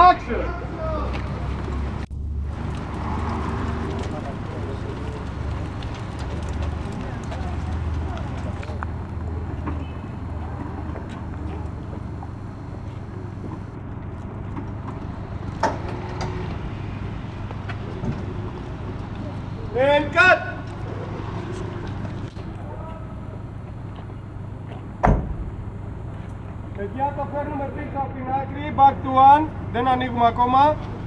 Action! And cut! Παιδιά, το φέρνουμε πίσω από την άκρη, back to one, δεν ανοίγουμε ακόμα.